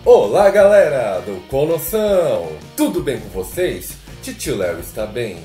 Olá galera do Com Noção, tudo bem com vocês? Titio Léo está bem?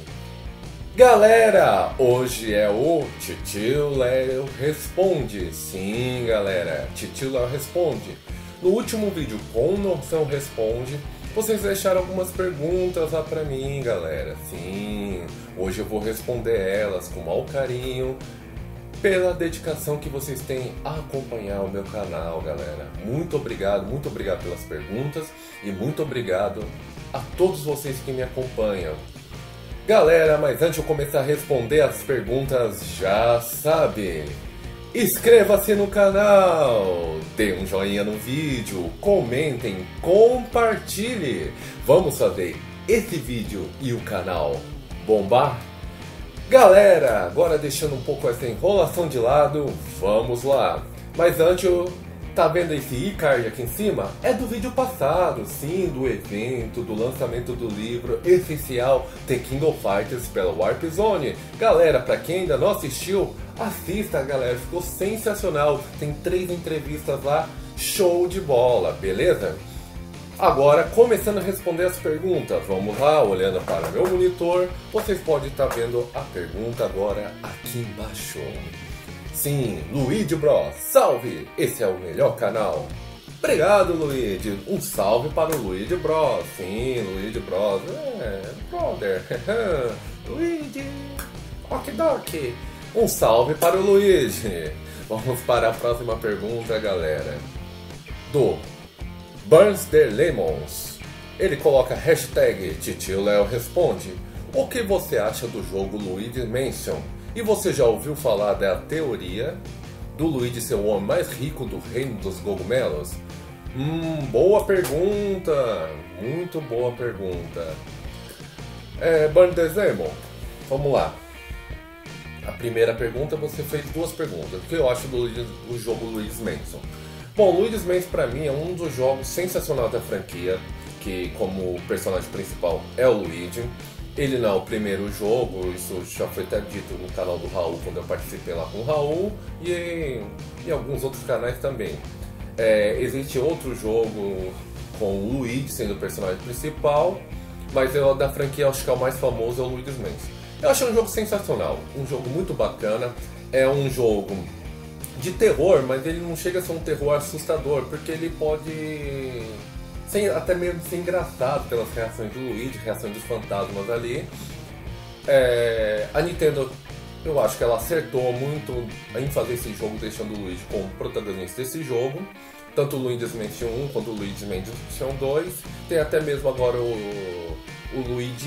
Galera, hoje é o Titio Léo Responde. Sim galera, Titio Léo Responde. No último vídeo Com Noção Responde, vocês deixaram algumas perguntas lá pra mim galera. Sim, hoje eu vou responder elas com maior carinho, pela dedicação que vocês têm a acompanhar o meu canal, galera. Muito obrigado pelas perguntas e muito obrigado a todos vocês que me acompanham. Galera, mas antes de eu começar a responder as perguntas, já sabe, inscreva-se no canal, dê um joinha no vídeo, comentem, compartilhe. Vamos fazer esse vídeo e o canal bombar? Galera, agora deixando um pouco essa enrolação de lado, vamos lá. Mas antes, tá vendo esse e-card aqui em cima? É do vídeo passado, sim, do evento, do lançamento do livro essencial The King of Fighters pela Warp Zone. Galera, pra quem ainda não assistiu, assista galera, ficou sensacional. Tem 3 entrevistas lá, show de bola, beleza? Agora, começando a responder as perguntas, vamos lá, olhando para meu monitor, vocês podem estar vendo a pergunta agora aqui embaixo. Sim, Luigi Bros, salve! Esse é o melhor canal. Obrigado, Luigi. Um salve para o Luigi Bros. Sim, Luigi Bros. Brother. Luigi. Ok. Um salve para o Luigi. Vamos para a próxima pergunta, galera. Do Burns the Lemons. Ele coloca hashtag Titio Léo Responde. O que você acha do jogo Luigi's Mansion? E você já ouviu falar da teoria do Luigi ser o homem mais rico do reino dos cogumelos? Boa pergunta. Muito boa pergunta. Burns the Lemons, vamos lá. A primeira pergunta, você fez 2 perguntas. O que eu acho do jogo Luigi's Mansion? Bom, Luigi's Mansion pra mim é um dos jogos sensacionais da franquia, que como personagem principal é o Luigi. Ele não é o primeiro jogo, isso já foi até dito no canal do Raul, quando eu participei lá com o Raul, e em alguns outros canais também. Existe outro jogo com o Luigi sendo o personagem principal, mas da franquia acho que é o mais famoso, é o Luigi's Mansion. Eu acho um jogo sensacional, um jogo muito bacana, é um jogo de terror, mas ele não chega a ser um terror assustador, porque ele pode até mesmo ser engraçado pelas reações do Luigi, reações dos fantasmas ali. A Nintendo, eu acho que ela acertou muito em fazer esse jogo, deixando o Luigi como protagonista desse jogo. Tanto o Luigi's Mansion 1 quanto o Luigi's Mansion 2. Tem até mesmo agora o Luigi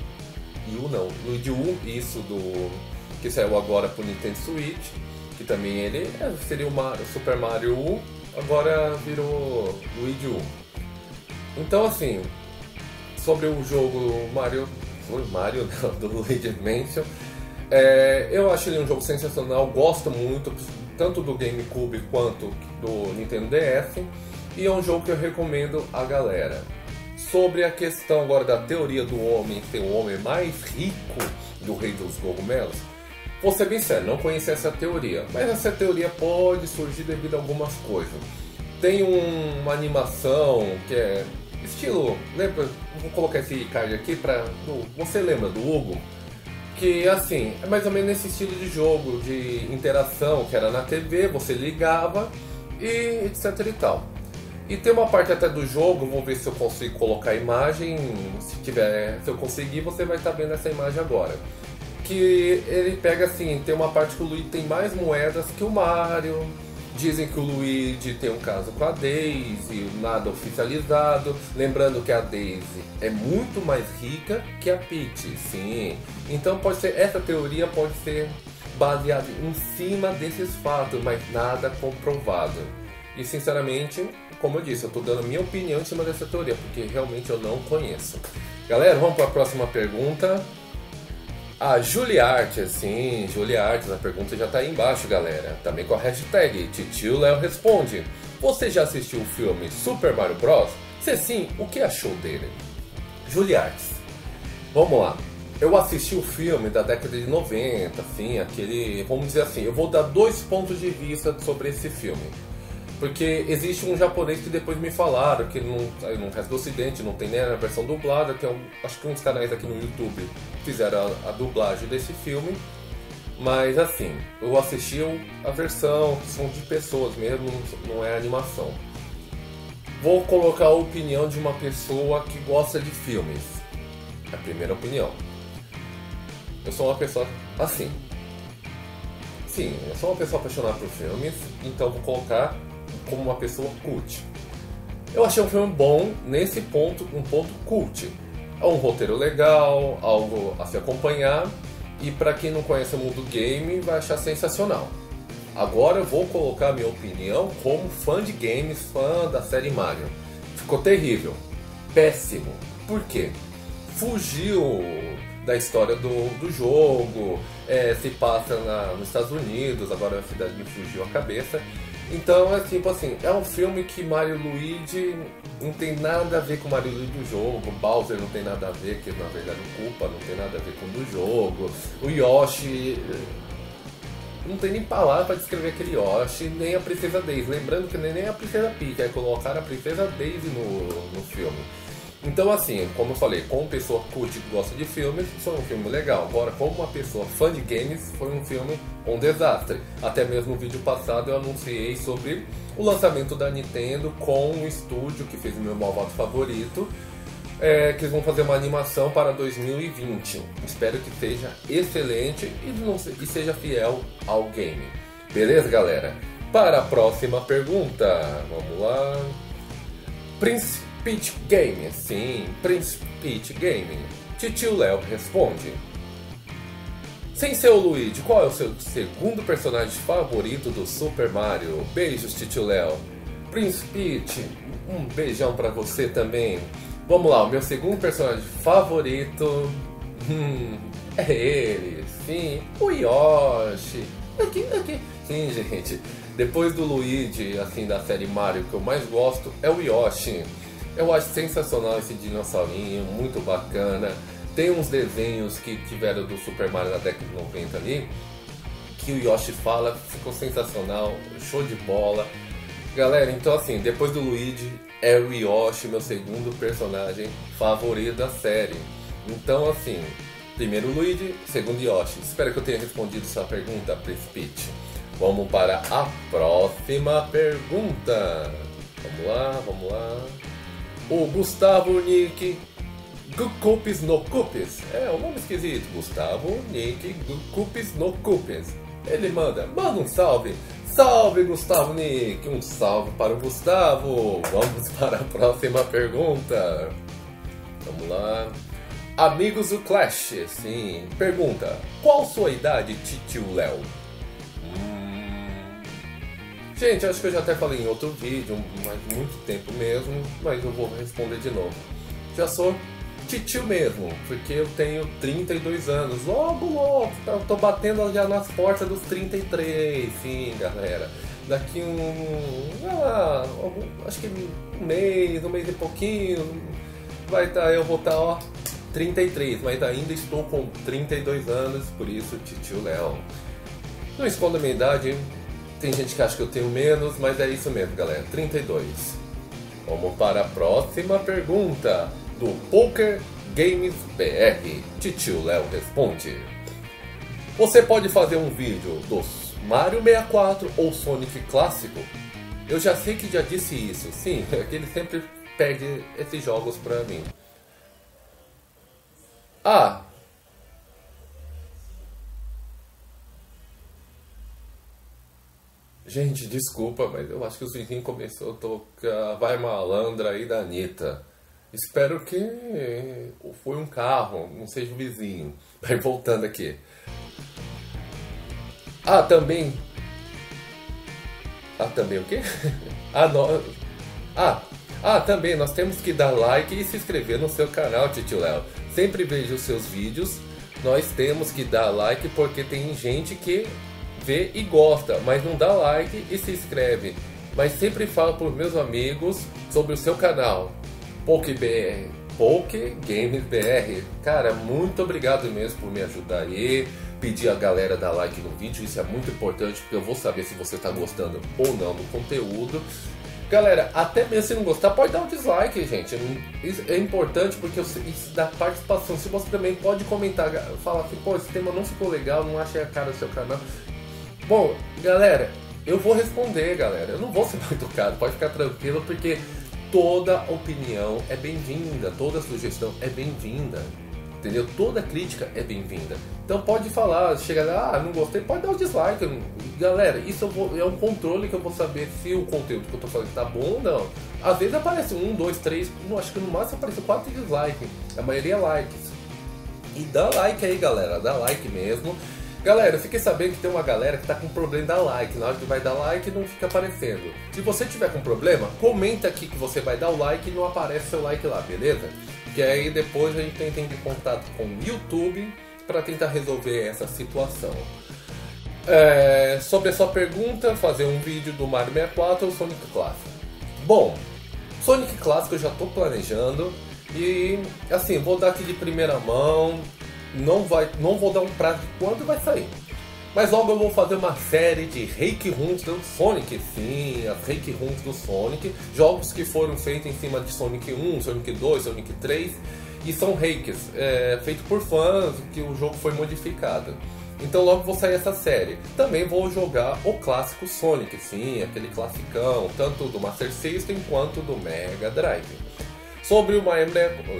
U, isso que saiu agora pro Nintendo Switch. Que também ele seria o Super Mario U, agora virou Luigi U. Então assim, sobre o jogo Mario não, do Luigi Mansion, eu acho ele um jogo sensacional, gosto muito, tanto do GameCube quanto do Nintendo DS, e é um jogo que eu recomendo a galera. Sobre a questão agora da teoria do homem ser o homem mais rico do reino dos cogumelos, vou ser bem sério, não conheci essa teoria, mas essa teoria pode surgir devido a algumas coisas. Tem uma animação que é estilo, lembra? Vou colocar esse card aqui você lembra do Hugo? Que assim, é mais ou menos nesse estilo de jogo, de interação, que era na TV, você ligava e etc e tal. E tem uma parte até do jogo, vou ver se eu consigo colocar a imagem, se eu conseguir você vai estar vendo essa imagem agora. Que ele pega assim, tem uma parte que o Luigi tem mais moedas que o Mario. Dizem que o Luigi tem um caso com a Daisy, nada oficializado. Lembrando que a Daisy é muito mais rica que a Peach, sim. Então essa teoria pode ser baseada em cima desses fatos, mas nada comprovado. E sinceramente, como eu disse, eu estou dando a minha opinião em cima dessa teoria, porque realmente eu não conheço. Galera, vamos para a próxima pergunta. A Juliarte, sim, Juliarte, a pergunta já tá aí embaixo, galera. Também com a hashtag Titio Léo Responde. Você já assistiu o filme Super Mario Bros? Se sim, o que achou dele? Juliarte, vamos lá. Eu assisti o filme da década de 90, assim, vamos dizer assim, eu vou dar 2 pontos de vista sobre esse filme. Porque existe um japonês que depois me falaram que no resto do ocidente não tem nem a versão dublada, acho que uns canais aqui no YouTube fizeram a dublagem desse filme. Mas assim, eu assisti a versão que são de pessoas mesmo, não é animação. Vou colocar a opinião de uma pessoa que gosta de filmes. A primeira opinião. Eu sou uma pessoa assim. Sim, eu sou uma pessoa apaixonada por filmes, então vou colocar como uma pessoa cult. Eu achei um filme bom nesse ponto, um ponto cult. É um roteiro legal, algo a se acompanhar. E para quem não conhece o mundo game, vai achar sensacional. Agora eu vou colocar a minha opinião como fã de games, fã da série Mario. Ficou terrível. Péssimo. Por quê? Fugiu da história do jogo, se passa nos Estados Unidos, agora a cidade me fugiu a cabeça. Então é tipo assim, é um filme que Mario e Luigi não tem nada a ver com o Mario e Luigi do jogo, Bowser não tem nada a ver, que na verdade o Koopa não tem nada a ver com o do jogo, o Yoshi não tem nem palavra para descrever aquele Yoshi, nem a Princesa Daisy, lembrando que nem a Princesa Peach, aí colocaram a Princesa Daisy no filme. Então assim, como eu falei, como pessoa cult que gosta de filmes, foi um filme legal. Agora, como uma pessoa fã de games, foi um filme um desastre. Até mesmo no vídeo passado eu anunciei sobre o lançamento da Nintendo com um estúdio que fez o meu malvado favorito, que eles vão fazer uma animação para 2020. Espero que seja excelente e seja fiel ao game. Beleza, galera? Para a próxima pergunta, vamos lá. Prince Peach Gaming, sim, Prince Peach Gaming. Titio Léo responde: sem ser o Luigi, qual é o seu segundo personagem favorito do Super Mario? Beijos, Titio Léo. Prince Peach, um beijão pra você também. Vamos lá, o meu segundo personagem favorito é ele, sim, o Yoshi. Aqui. Sim, gente, depois do Luigi, assim, da série Mario, que eu mais gosto é o Yoshi. Eu acho sensacional esse dinossaurinho, muito bacana. Tem uns desenhos que tiveram do Super Mario na década de 90 ali, que o Yoshi fala, ficou sensacional, show de bola. Galera, então assim, depois do Luigi, é o Yoshi, meu segundo personagem favorito da série. Então assim, primeiro Luigi, segundo Yoshi. Espero que eu tenha respondido sua pergunta, Prince Peach. Vamos para a próxima pergunta. Vamos lá. O Gustavo Nick Gukupis no Cupis. É um nome esquisito. Gustavo Nick Gukupis no Cupis. Ele manda um salve. Salve, Gustavo Nick. Um salve para o Gustavo. Vamos para a próxima pergunta. Vamos lá. Amigos do Clash, sim. Pergunta: qual sua idade, Titio Léo? Gente, acho que eu já até falei em outro vídeo, mas muito tempo mesmo, mas eu vou responder de novo. Já sou titio mesmo, porque eu tenho 32 anos. Logo, tô batendo já nas portas dos 33, sim, galera. Daqui acho que um mês e pouquinho, eu vou estar, 33, mas ainda estou com 32 anos, por isso, Titio Léo. Não escondo a minha idade, hein? Tem gente que acha que eu tenho menos, mas é isso mesmo, galera. 32. Vamos para a próxima pergunta do Poker Games BR. Titio Léo responde: você pode fazer um vídeo dos Mario 64 ou Sonic clássico? Eu já sei que já disse isso. Sim, é que ele sempre pede esses jogos pra mim. Gente, desculpa, mas eu acho que os vizinhos começaram a tocar Vai Malandra aí da Anitta. Espero que foi um carro, não seja o vizinho. Vai voltando aqui. Também o quê? Também nós temos que dar like e se inscrever no seu canal, Titio Léo. Sempre vejo os seus vídeos. Nós temos que dar like porque tem gente que vê e gosta, mas não dá like e se inscreve. Mas sempre falo para os meus amigos sobre o seu canal, Poke Games BR. Cara, muito obrigado mesmo por me ajudar aí. pedir a galera dar like no vídeo, isso é muito importante porque eu vou saber se você está gostando ou não do conteúdo. Galera, até mesmo se não gostar, pode dar um dislike, gente. Isso é importante porque isso dá participação. Se você também pode comentar, falar assim, pô, esse tema não ficou legal, não achei a cara do seu canal. Bom, galera, eu vou responder, galera. Eu não vou ser mal educado, pode ficar tranquilo, porque toda opinião é bem-vinda, toda sugestão é bem-vinda. Entendeu? Toda crítica é bem-vinda. Então pode falar, chega lá, não gostei, pode dar um dislike. Galera, isso é um controle que eu vou saber se o conteúdo que eu tô falando tá bom ou não. Às vezes aparece 1, 2, 3, acho que no máximo aparece 4 dislikes. A maioria é likes. E dá like aí, galera, dá like mesmo. Galera, eu fiquei sabendo que tem uma galera que tá com problema de dar like. Na hora que vai dar like não fica aparecendo. Se você tiver com problema, comenta aqui que você vai dar o like e não aparece seu like lá, beleza? Que aí depois a gente tenta entrar em contato com o YouTube para tentar resolver essa situação. Sobre a sua pergunta, fazer um vídeo do Mario 64 ou Sonic Clássico. Bom, Sonic Clássico eu já estou planejando e assim, vou dar aqui de primeira mão, não vou dar um prazo de quando vai sair. Mas logo eu vou fazer uma série de Rake Runs do Sonic, sim, as Rake Runs do Sonic, jogos que foram feitos em cima de Sonic 1, Sonic 2, Sonic 3, e são remakes, feitos por fãs, que o jogo foi modificado. Então logo vou sair essa série. Também vou jogar o clássico Sonic, sim, aquele classicão, tanto do Master System quanto do Mega Drive. Sobre o Mario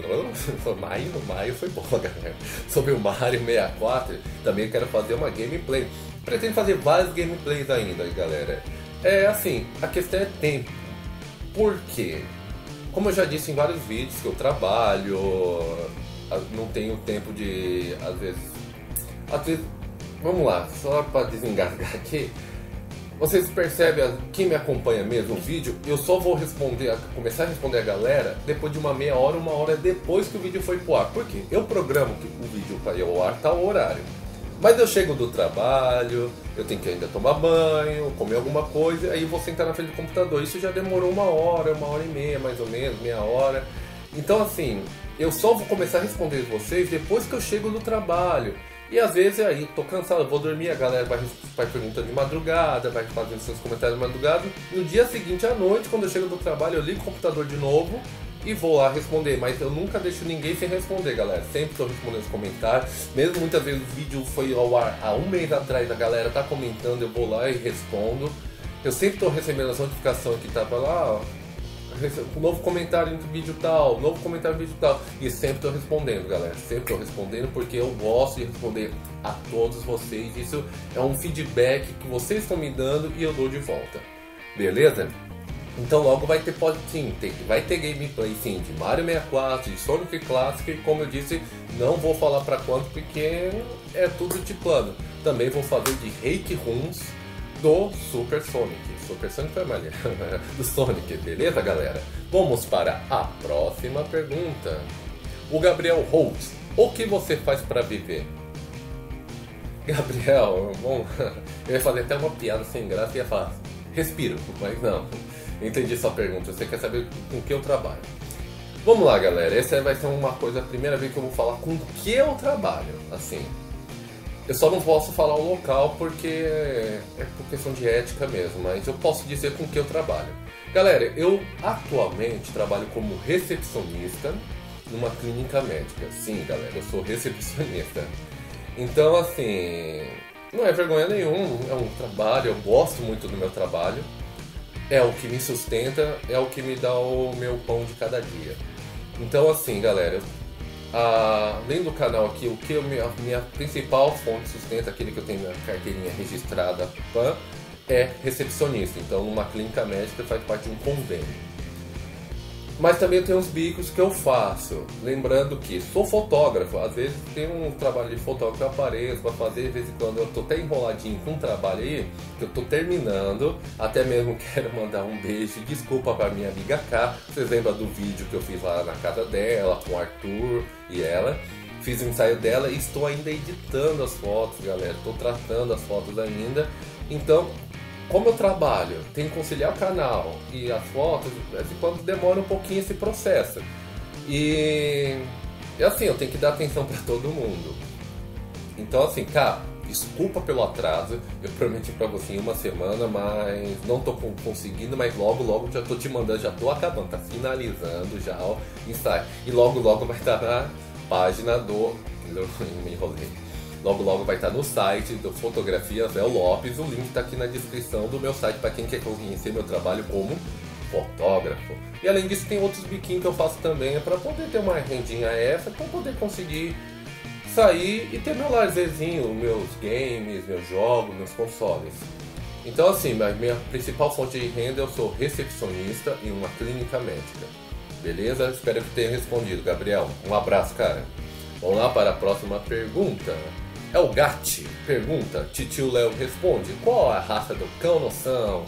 foi bom, galera. Sobre o Mario 64, também quero fazer uma gameplay. Pretendo fazer várias gameplays ainda, galera. Assim, a questão é tempo. Por quê? Como eu já disse em vários vídeos que eu trabalho, não tenho tempo de, às vezes, vamos lá, só para desengasgar aqui. Vocês percebem, quem me acompanha mesmo no vídeo, eu só vou começar a responder a galera depois de uma meia hora, 1 hora depois que o vídeo foi pro ar. Por quê? Eu programo que o vídeo para ir ao ar tal horário. Mas eu chego do trabalho, eu tenho que ainda tomar banho, comer alguma coisa, aí vou sentar na frente do computador. Isso já demorou 1 hora, 1h30 mais ou menos, meia hora. Então assim, eu só vou começar a responder vocês depois que eu chego do trabalho. E às vezes aí, tô cansado, vou dormir, a galera vai perguntando de madrugada, vai fazendo seus comentários de madrugada. No dia seguinte à noite, quando eu chego do trabalho, eu ligo o computador de novo e vou lá responder. Mas eu nunca deixo ninguém sem responder, galera. Sempre tô respondendo os comentários. Mesmo muitas vezes o vídeo foi ao ar há 1 mês atrás, a galera tá comentando, eu vou lá e respondo. Eu sempre tô recebendo as notificações que tava lá, ó. Novo comentário no vídeo tal, novo comentário no vídeo tal. E sempre estou respondendo, galera. Sempre estou respondendo porque eu gosto de responder a todos vocês. Isso é um feedback que vocês estão me dando e eu dou de volta. Beleza? Então logo vai ter, vai ter gameplay sim de Mario 64, de Sonic Classic. E como eu disse, não vou falar para quanto porque é tudo de plano. Também vou fazer de Rake Runs do Super Sonic. Super Sonic foi maneiro. Do Sonic, beleza, galera? Vamos para a próxima pergunta. O Gabriel Holtz, o que você faz para viver? Gabriel, bom, eu ia fazer até uma piada sem graça e ia falar, respiro, mas não. Entendi sua pergunta, você quer saber com que eu trabalho. Vamos lá, galera, essa vai ser uma coisa, a primeira vez que eu vou falar com que eu trabalho, assim. Eu só não posso falar o local porque é por questão de ética mesmo, mas eu posso dizer com que eu trabalho. Galera, eu atualmente trabalho como recepcionista numa clínica médica. Sim, galera, eu sou recepcionista. Então, assim, não é vergonha nenhuma, é um trabalho, eu gosto muito do meu trabalho. É o que me sustenta, é o que me dá o meu pão de cada dia. Então, assim, galera, além do canal aqui, o que a minha principal fonte de sustento, aquele que eu tenho minha carteirinha registrada, é recepcionista. Então, numa clínica médica faz parte de um convênio. Mas também tem uns bicos que eu faço. Lembrando que sou fotógrafo. Às vezes tem um trabalho de fotógrafo que eu apareço para fazer. De vez em quando eu tô até enroladinho com um trabalho aí que eu tô terminando. Até mesmo quero mandar um beijo e desculpa para minha amiga K. Vocês lembram do vídeo que eu fiz lá na casa dela, com o Arthur e ela. Fiz o ensaio dela e estou ainda editando as fotos, galera. Estou tratando as fotos ainda. Então, como eu trabalho, tenho que conciliar o canal e as fotos, de vez em quando demora um pouquinho esse processo. E assim, eu tenho que dar atenção para todo mundo. Então assim, cara, desculpa pelo atraso, eu prometi pra você em uma semana, mas não tô conseguindo, mas logo já tô te mandando, já tô acabando, tá finalizando já o ensaio. E logo vai estar na página do... me enrolei. Logo vai estar no site do Fotografias Léo Lopes, o link tá aqui na descrição do meu site para quem quer conhecer meu trabalho como fotógrafo. E além disso tem outros biquinhos que eu faço também, para poder ter uma rendinha extra, para poder conseguir sair e ter meu lazerzinho, meus games, meus jogos, meus consoles. Então assim, minha principal fonte de renda, eu sou recepcionista em uma clínica médica. Beleza? Espero que tenha respondido, Gabriel. Um abraço, cara. Vamos lá para a próxima pergunta. É o Gatti. Pergunta, Titio Léo responde. Qual a raça do cão noção?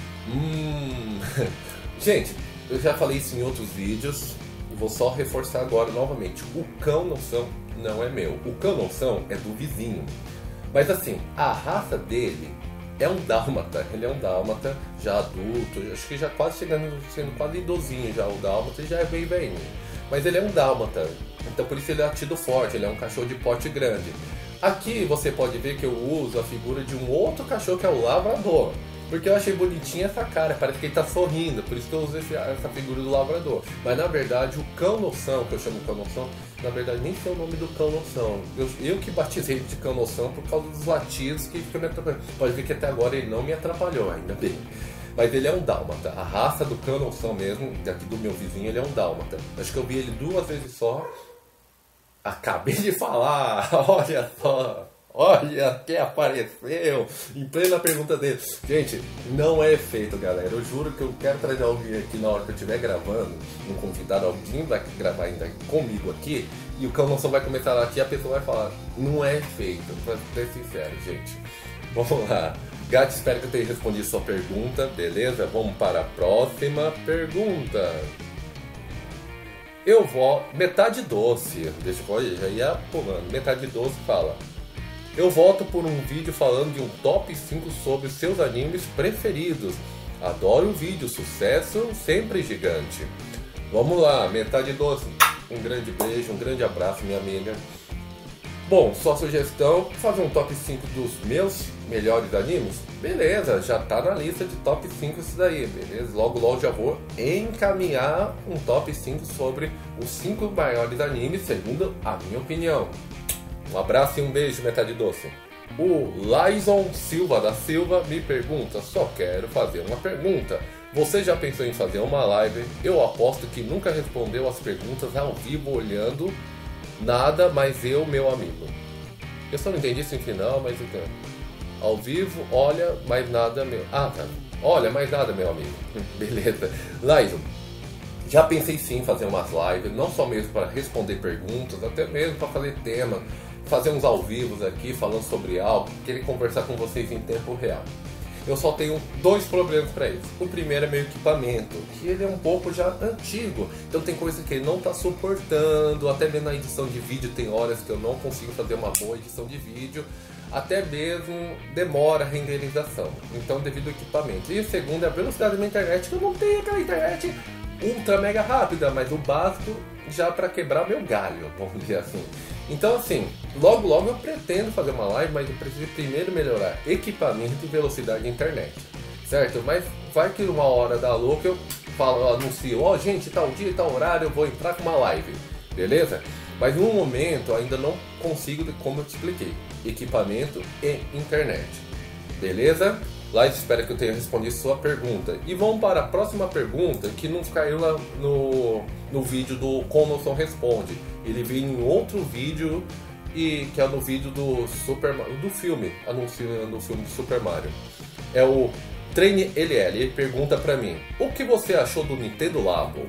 Gente, eu já falei isso em outros vídeos. Vou só reforçar agora novamente. O cão noção não é meu. O cão noção é do vizinho. Mas assim, a raça dele é um dálmata. Ele é um dálmata já adulto. Acho que já quase sendo quase idosinho já o dálmata. E já é bem velhinho. Mas ele é um dálmata. Então por isso ele é latido forte. Ele é um cachorro de porte grande. Aqui você pode ver que eu uso a figura de um outro cachorro que é o labrador. Porque eu achei bonitinha essa cara, parece que ele tá sorrindo, por isso que eu uso essa figura do labrador. Mas na verdade o cão noção, que eu chamo de cão noção, na verdade nem sei o nome do cão noção. Eu que batizei ele de cão noção por causa dos latidos que ficam me atrapalhando. Pode ver que até agora ele não me atrapalhou, ainda bem. Mas ele é um dálmata, a raça do cão noção mesmo, daqui do meu vizinho, ele é um dálmata. Acho que eu vi ele 2 vezes só. Acabei de falar, olha só. Olha quem apareceu em plena pergunta dele. Gente, não é efeito, galera. Eu juro que eu quero trazer alguém aqui na hora que eu estiver gravando. Um convidado, alguém vai gravar ainda comigo aqui. E o cão noção vai começar aqui e a pessoa vai falar: não é efeito, pra ser sincero, gente. Vamos lá. Gato, espero que eu tenha respondido sua pergunta. Beleza? Vamos para a próxima pergunta. Eu vou... Metade doce. Deixa eu já ia pulando. Metade doce fala: eu volto por um vídeo falando de um top 5 sobre seus animes preferidos. Adoro o vídeo, sucesso sempre gigante. Vamos lá, metade doce. Um grande beijo, um grande abraço, minha amiga. Bom, sua sugestão, fazer um top 5 dos meus melhores animes? Beleza, já tá na lista de top 5 isso daí, beleza? Logo já vou encaminhar um top 5 sobre os 5 maiores animes, segundo a minha opinião. Um abraço e um beijo, metade doce. O Laison Silva da Silva me pergunta: só quero fazer uma pergunta. Você já pensou em fazer uma live? Eu aposto que nunca respondeu as perguntas ao vivo olhando nada, mas eu, meu amigo. Eu só não entendi isso no final, mas entendo. Ao vivo, olha, mais nada, meu... Ah, tá. Olha, mais nada, meu amigo. Beleza. Laison, já pensei sim em fazer umas lives, não só mesmo para responder perguntas, até mesmo para fazer tema. Fazer uns ao vivos aqui, falando sobre algo, querer conversar com vocês em tempo real. Eu só tenho 2 problemas para isso. O primeiro é meu equipamento, que ele é um pouco já antigo, então tem coisa que ele não está suportando, até mesmo na edição de vídeo tem horas que eu não consigo fazer uma boa edição de vídeo, até mesmo demora a renderização, então devido ao equipamento. E o segundo é a velocidade da minha internet, que eu não tenho aquela internet ultra mega rápida, mas o básico já para quebrar meu galho, vamos dizer assim. Então assim, logo eu pretendo fazer uma live, mas eu preciso primeiro melhorar equipamento e velocidade de internet, certo? Mas vai que uma hora da louca eu anuncio, ó gente, tal dia e tal horário eu vou entrar com uma live, beleza? Mas no momento ainda não consigo, como eu te expliquei, equipamento e internet, beleza? Lá espero que eu tenha respondido sua pergunta. E vamos para a próxima pergunta, que não caiu lá no vídeo do Como Noção Responde. Ele veio em outro vídeo, que é no vídeo do filme, anunciando o filme do Super Mario. É o Treine LL. Ele pergunta pra mim: o que você achou do Nintendo Labo?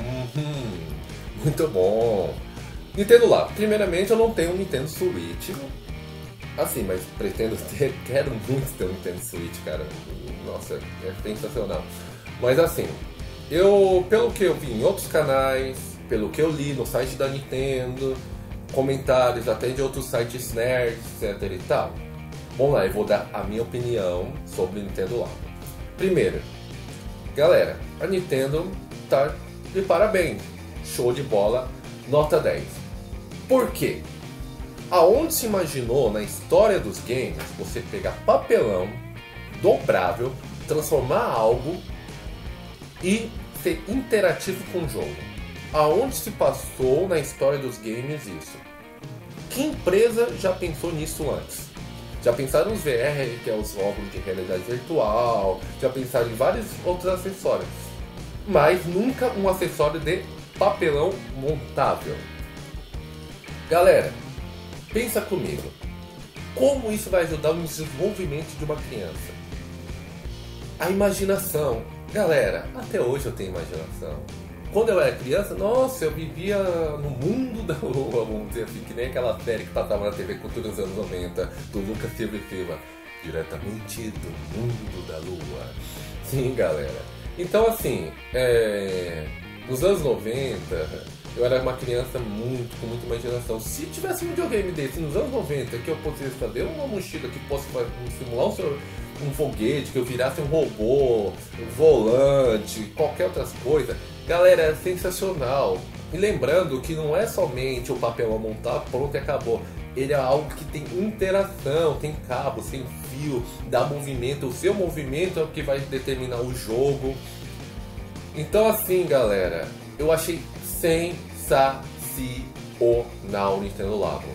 Muito bom. Nintendo Labo. Primeiramente, eu não tenho um Nintendo Switch. Assim, mas pretendo ter, quero muito ter um Nintendo Switch, cara. Nossa, é sensacional. Mas assim, pelo que eu vi em outros canais, pelo que eu li no site da Nintendo, comentários até de outros sites nerds, etc e tal. Vamos lá, eu vou dar a minha opinião sobre o Nintendo Labo. Primeiro, galera, a Nintendo tá de parabéns. Show de bola, nota 10. Por quê? Aonde se imaginou na história dos games você pegar papelão dobrável, transformar algo e ser interativo com o jogo? Aonde se passou na história dos games isso? Que empresa já pensou nisso antes? Já pensaram nos VR, que é os óculos de realidade virtual, já pensaram em vários outros acessórios, mas nunca um acessório de papelão montável. Galera, pensa comigo, como isso vai ajudar no desenvolvimento de uma criança? A imaginação. Galera, até hoje eu tenho imaginação. Quando eu era criança, nossa, eu vivia no mundo da lua, vamos dizer assim, que nem aquela série que passava na TV Cultura nos anos 90, do Lucas Silva e Silva, diretamente do mundo da lua. Sim, galera. Então, assim, nos anos 90, eu era uma criança com muita imaginação. Se tivesse um videogame desse nos anos 90, que eu pudesse fazer uma mochila que possa simular um foguete, que eu virasse um robô, um volante, qualquer outra coisa, galera, é sensacional. E lembrando que não é somente o papel a montar, pronto e acabou. Ele é algo que tem interação, tem cabos, tem fio, dá movimento. O seu movimento é o que vai determinar o jogo. Então assim, galera, eu achei sensacional o Nintendo Labo.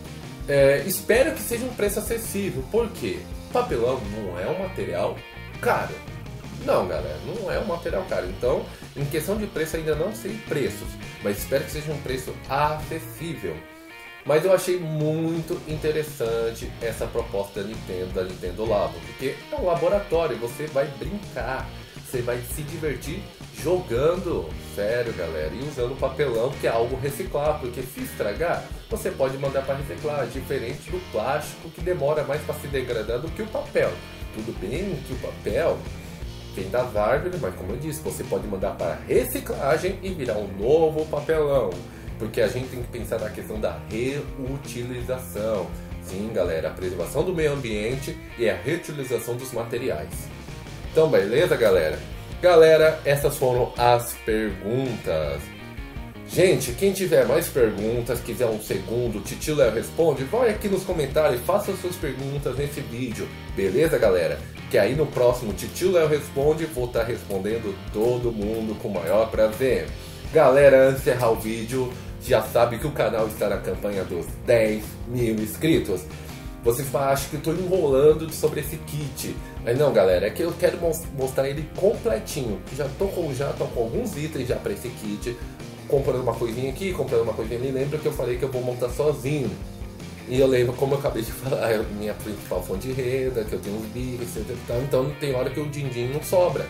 Espero que seja um preço acessível, porque papelão não é um material caro. Não, galera, não é um material caro. Então, em questão de preço, ainda não sei preços, mas espero que seja um preço acessível. Mas eu achei muito interessante essa proposta da Nintendo Labo, porque é um laboratório, você vai brincar, você vai se divertir jogando, sério, galera, e usando papelão, que é algo reciclável, porque se estragar, você pode mandar para reciclar, diferente do plástico, que demora mais para se degradar do que o papel. Tudo bem que o papel vem das árvores, mas como eu disse, você pode mandar para reciclagem e virar um novo papelão, porque a gente tem que pensar na questão da reutilização. Sim, galera, a preservação do meio ambiente e a reutilização dos materiais. Então, beleza, galera? Galera, essas foram as perguntas. Gente, quem tiver mais perguntas, quiser um segundo, Titio Léo responde, vai aqui nos comentários e faça suas perguntas nesse vídeo. Beleza, galera? Que aí no próximo Titio Léo responde, vou estar respondendo todo mundo com o maior prazer. Galera, antes de encerrar o vídeo, já sabe que o canal está na campanha dos 10 mil inscritos. Vocês acham que eu estou enrolando sobre esse kit, mas não, galera, é que eu quero mostrar ele completinho. Já tô com alguns itens já para esse kit, comprando uma coisinha aqui, comprando uma coisinha ali. Lembra que eu falei que eu vou montar sozinho? E eu lembro, como eu acabei de falar, é a minha principal fonte de renda, que eu tenho uns bicos, então tem hora que o din-din não sobra.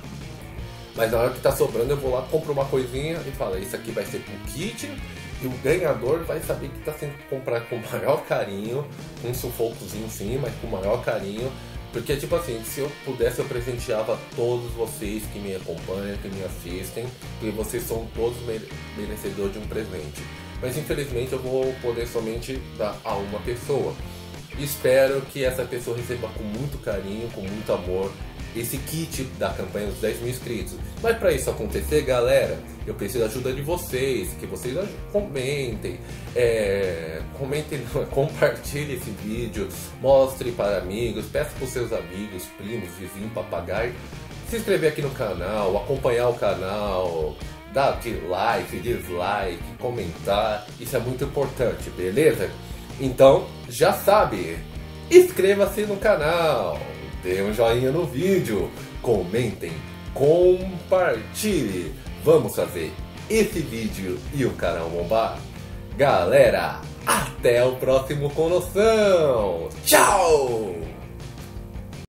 Mas na hora que tá sobrando, eu vou lá, compro uma coisinha e falo, isso aqui vai ser pro kit, e o ganhador vai saber que tá sendo comprado com o maior carinho, um sufocozinho sim, mas com o maior carinho. Porque, tipo assim, se eu pudesse, eu presenteava todos vocês que me acompanham, que me assistem, porque vocês são todos merecedores de um presente. Mas, infelizmente, eu vou poder somente dar a uma pessoa. Espero que essa pessoa receba com muito carinho, com muito amor, esse kit da campanha dos 10 mil inscritos. Mas para isso acontecer, galera, eu preciso da ajuda de vocês, que vocês comentem, compartilhem esse vídeo, mostre para amigos, peça para os seus amigos, primos, vizinhos, papagaio, se inscrever aqui no canal, acompanhar o canal, dar like, dislike, comentar, isso é muito importante, beleza? Então, já sabe, inscreva-se no canal, dê um joinha no vídeo, comentem, compartilhe. Vamos fazer esse vídeo e o canal bombar? Galera, até o próximo Com Noção. Tchau!